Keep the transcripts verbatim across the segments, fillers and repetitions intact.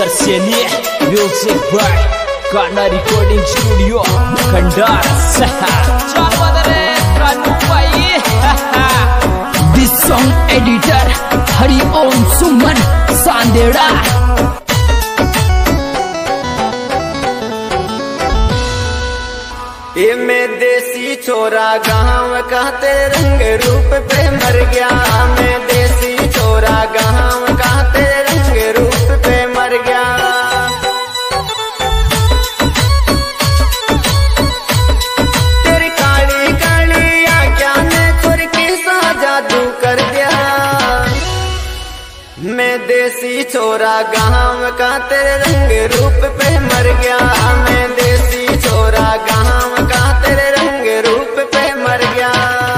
Seni Music by Kana Recording Studio Kandar Chawadare Kanu Pai. This song editor Hari Om Suman Sandera. ये मैं देसी छोरा गाँव का तेरे रंग रूप पे मर गया। मैं देसी छोरा गाँव का तेरे रंग रूप पे मर गया। तेरी काली काली आँखों ने छोर के सा जादू कर दिया। मैं देसी छोरा गाँव का तेरे रंग रूप पे मर गया। मैं देसी छोरा गाँव का तेरे रंग रूप पे मर गया।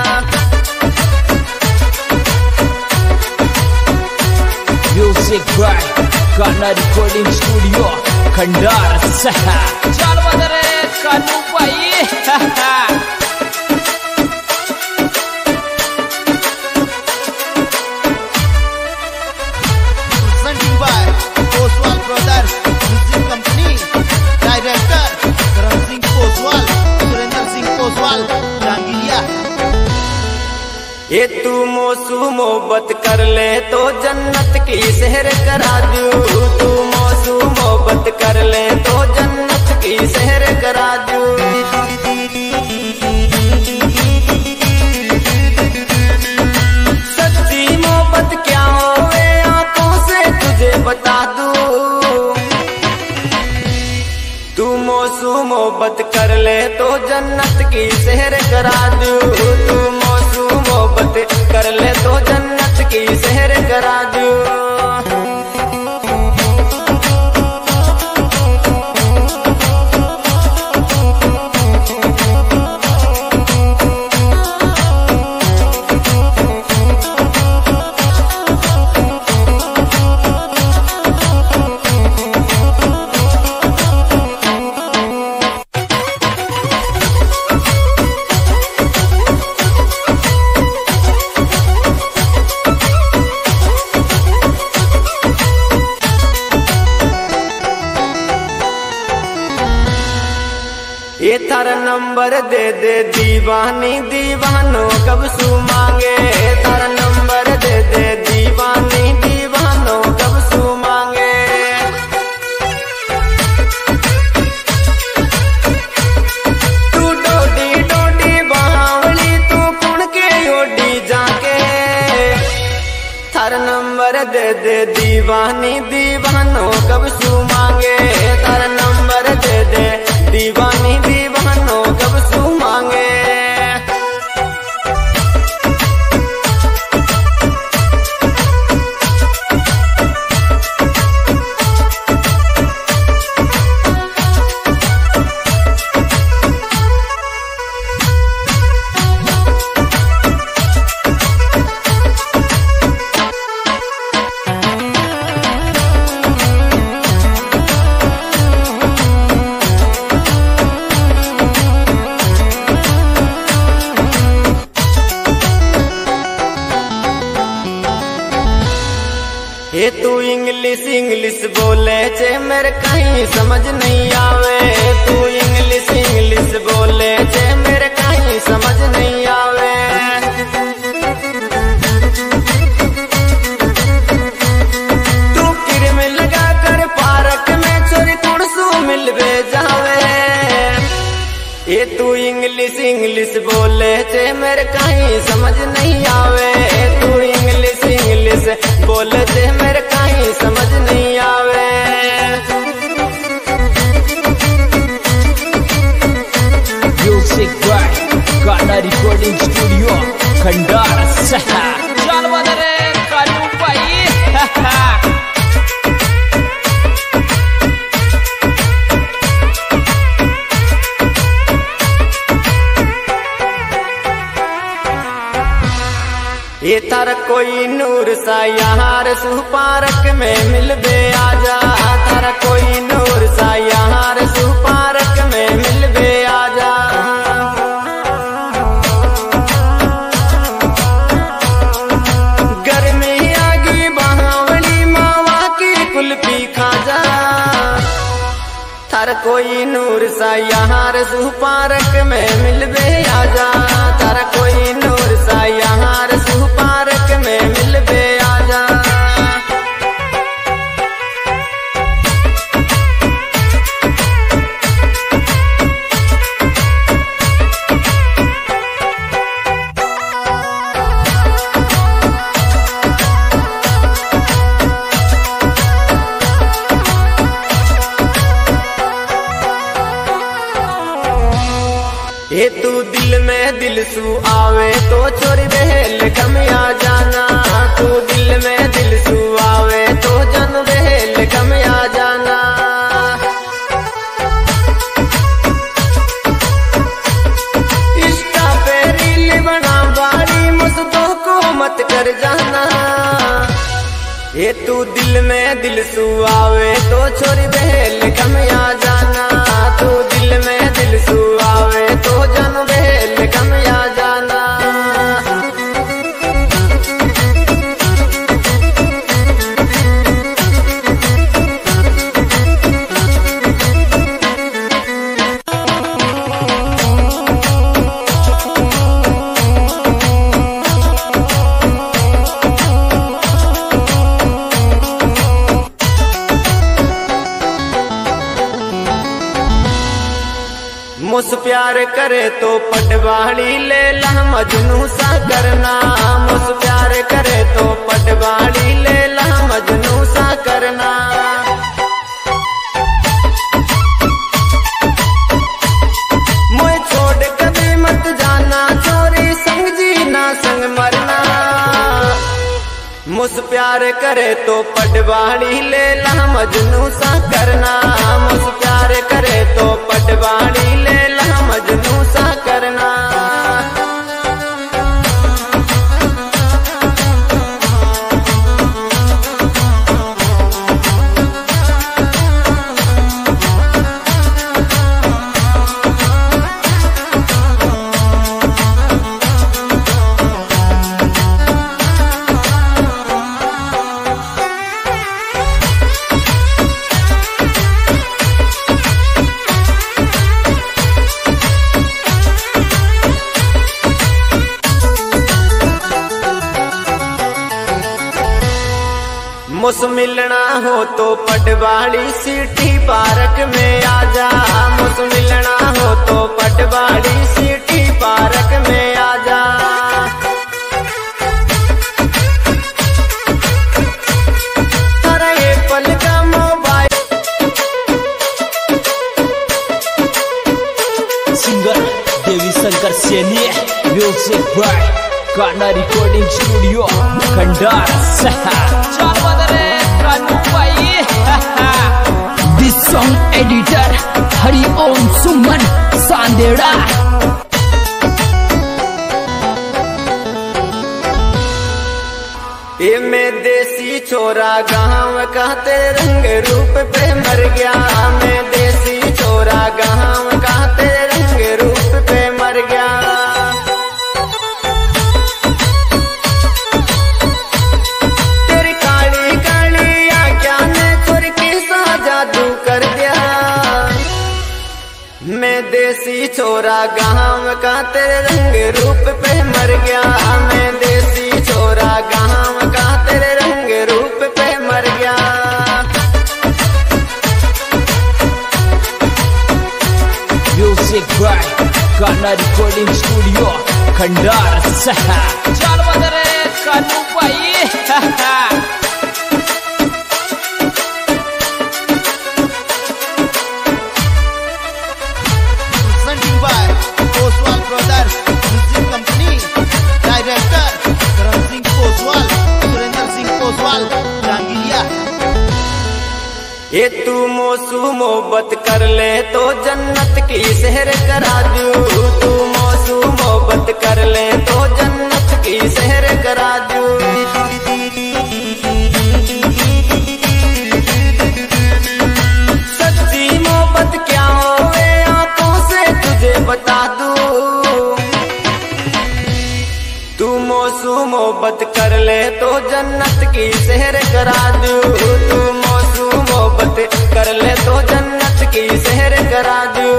Music by Kana Recording Studio Kandar Chawadare Kanu Pai. Presenting by Oswal Brothers Music Company. Director Karan Singh Oswal, Surendra Singh Oswal, Rangiliya. ये तू मोसू मोहब्बत कर ले तो जन्नत की शहर करा दूं। तू मोसू मोहब्बत कर ले तो जन्नत की शहर करा दूं। सच्ची मोहब्बत क्या होवे आंखों से तुझे बता दूं। तू मोसू मोहब्बत कर ले तो जन्नत की शहर करा दूं। तू मोसू मोहब्बत कर ले तो जन्नत की शहर करा दूं। ये थारा नंबर दे दे दीवानी दीवानों कब सू मांगे। थारा नंबर दे दे दीवानी दीवानों कब सू मांगे। तू डोडी डोडी बावली तू कुण के ओडी जाके। थारा नंबर दे दे दीवानी दीवानों कब सू मांगे। थारा नंबर दे दे दीवानी दीवानों कब सू मांगे। ये तू इंग्लिश इंग्लिश बोले चे मेरे कहीं समझ नहीं आवे। तू इंग्लिश इंग्लिश बोले चे मेरे कहीं समझ नहीं आवे। तू किरम लगा कर पार्क में चोरी कुड़सू मिलवे जावे। ये तू इंग्लिश इंग्लिश बोले चे मेरे कहीं समझ नहीं आवे। तू इंग्लिश इंग्लिश बोले चे मेरे कहीं समझ नहीं आवे। Music by Kana Recording Studio Kandar Chawadare Kanu Pai. ये तारा कोई नूर सा यार सू पार्क में मिलबे आजा। तारा कोई नूर सा यार सू पार्क में मिलबे आजा। गर्मी आगी बहावली मावा की कुल्फी खा जा। सा यहाँ रसू पार्क में मिलबे आजा, तारा कोई नूर सा यहाँ रसू पार्क में मिलबे आजा। ये तू दिल में दिल सू आवे तो चोरी बहेल कम आ जाना, तू दिल में दिल सू आवे तो जन बहेल कम आ जाना। इंस्टा पे रील बना बारी मुझको को मत कर जाना। ये तू दिल में दिल सू आवे तो चोरी बहेल कम आ जाना, तू दिल में दिल सू आवे तो जन बहेल कम आ जाना। मुझ प्यार करे तो पटवाड़ी ले ला मजनू सा करना, मुझ प्यार करे तो पटवाड़ी ले ला मजनू सा करना। मुझे छोड़ कभी मत जाना, चोरी संग जीना संग मरना। मुझ प्यार करे तो पटवाड़ी ले ला मजनू सा करना, मुझ प्यार करे तो पटवाड़ी ले ला मजनू सा करना। मुझ मिलना हो तो पटवाड़ी सिटी पार्क में आजा, मुझ मिलना हो तो पटवाड़ी सिटी पार्क में आजा। अरे पल का mobile singer Devi Shankar Saini, music by Kanha recording studio Khandar this song editor Hari Om Suman Sandera. ये मैं देसी छोरा गाँव का तेरे रंग रूप पे मर गया, मैं देसी छोरा गाँव का तेरे रंग रूप पे मर गया। तेरी काली काली आँखों ने छोर के सा जादू कर दिया, मैं देसी छोरा गाँव का तेरे रंग रूप पे मर गया, मैं देसी छोरा गाँव का तेरे रंग रूप पे मर गया। Music by Kanha recording studio Khandar चल बदरे कानू पाई। Poswal brothers music company, director Karam Singh Poswal, Surendra Singh Poswal रांगिलिया। ये तू मोसू मोहब्बत कर ले तो जन्नत की शहर करा दूं, तू मोसू मोहब्बत कर ले तो जन्नत की शहर करा दूं। सच्ची मोहब्बत क्या होवे आंखों से तुझे बता दूं, तू मोसू मोहब्बत कर ले तो जन्नत की शहर करा दूं, तू मोसू मोहब्बत कर ले तो जन्नत की शहर करा दूं।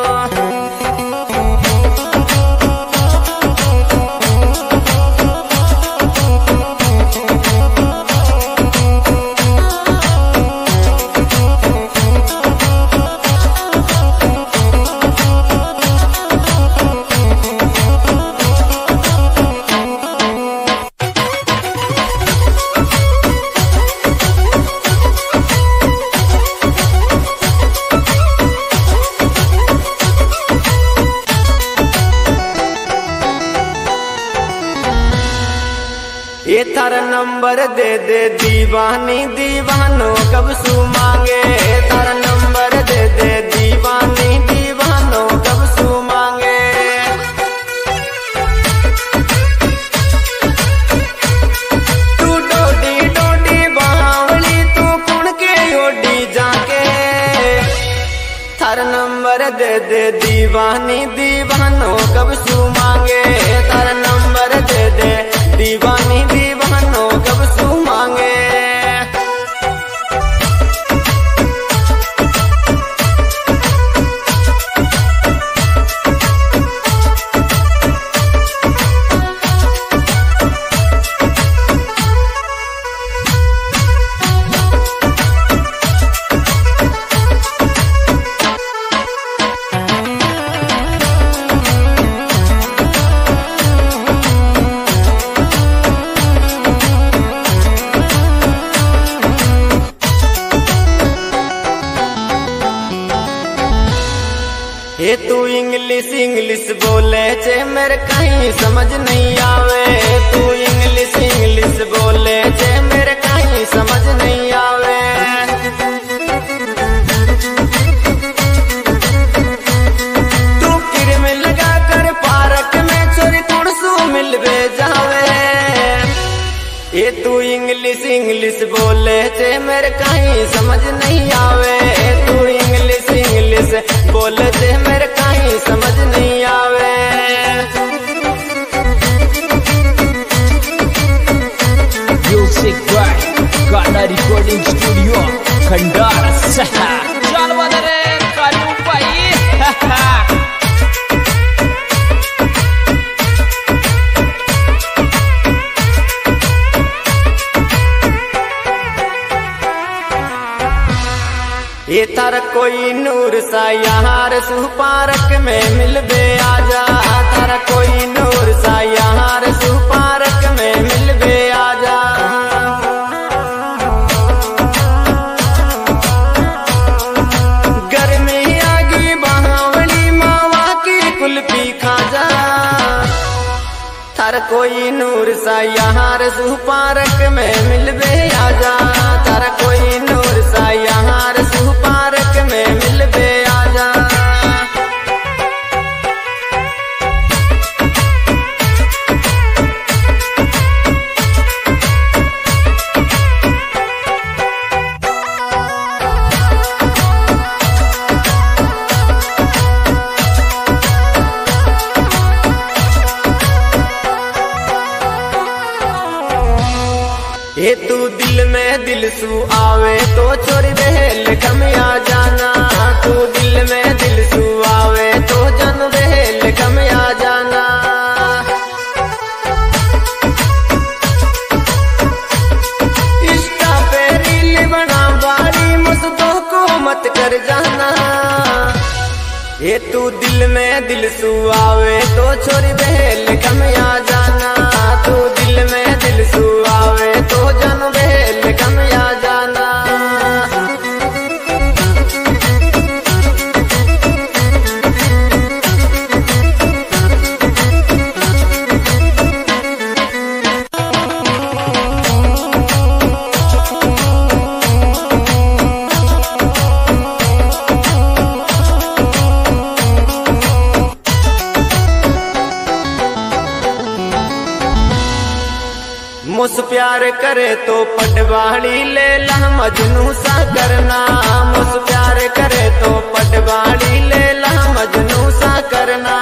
ये थारा नंबर दे दे दीवानी दीवानो कब सू मांगे। थारा नंबर दे दे दीवानी दीवानो कब सू मांगे। तू डोडी डोडी बावली तू कुण के ओडी जाके। थारा नंबर दे दे दीवानी दीवानो कब सू मांगे। थारा नंबर दे दे दीवानी दीवानो कब सू मांगे। ये तू इंग्लिश इंग्लिश बोले चे मेरे कहीं समझ नहीं आवे। तू इंग्लिश इंग्लिश बोले चे मेरे कहीं समझ नहीं आवे। तू किर में लगा कर पार्क में चोरी कुड़सू मिलवे जावे। ये तू इंग्लिश इंग्लिश बोले चे मेरे कहीं समझ नहीं आवे। तू इंग्लिश इंग्लिश बोले चे मेरे कहीं समझ नहीं आवे। म्यूजिक बाय गाना रिकॉर्डिंग स्टूडियो खंडार सहा। चल बदरे कानू भाई। ये तारा कोई नूर सा यार सू पार्क में मिलबे आजा। तारा कोई नूर सा यार सू पार्क में मिलबे आजा। गर्मी आगी बावली मावा की कुल्फी खा जा। तारा कोई नूर सा यार सू पार्क में मिलबे आजा। तारा कोई नूर सा यार सू पार्क में मिलबे आजा। ये तू दिल में दिल सू आवे तो चोरी बहल कमिया जाना। तू दिल में दिल सू आवे तो जन बहल कमिया जाना। इंस्टा पे रील बना बारी मस्तों को मत कर जाना। ये तू दिल में दिल सू आवे तो चोरी बहल कमिया जाना। तू दिल में दिल सू आवे तो जन बहल कमिया जाना। मुझ प्यार करे तो पटवाड़ी ले ला मजनू सा करना। मुझ प्यार करे तो पटवाड़ी ले ला मजनू सा करना।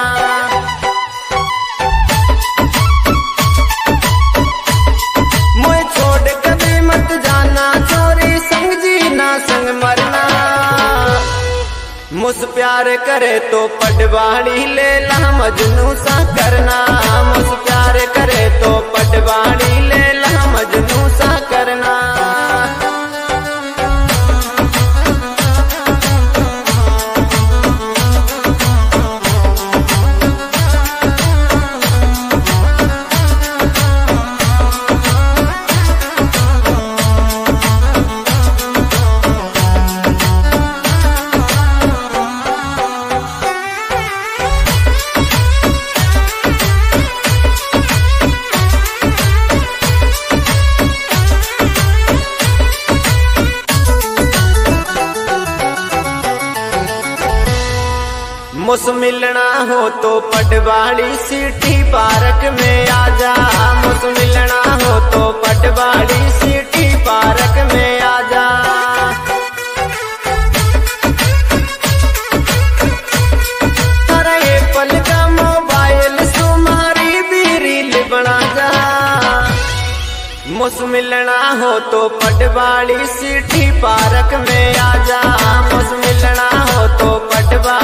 मुझे छोड़ कभी मत जाना चोरी संग जी ना संग मुझ प्यार करे तो पटवाड़ी ले ला मजनू सा करना, मुझ प्यार करे तो पटवाड़ी ले ला मजनू सा करना। मुझ मिलना हो तो पटवाड़ी सिटी पार्क में आजा, मुझ मिलना हो तो पटवाड़ी सिटी पार्क में आजा। अरे एप्पल का मोबाइल तुम्हारी भी रील बना जा, मुझ मिलना हो तो पटवाड़ी सिटी पार्क में आजा, मुझ मिलना हो तो पटवाड़ी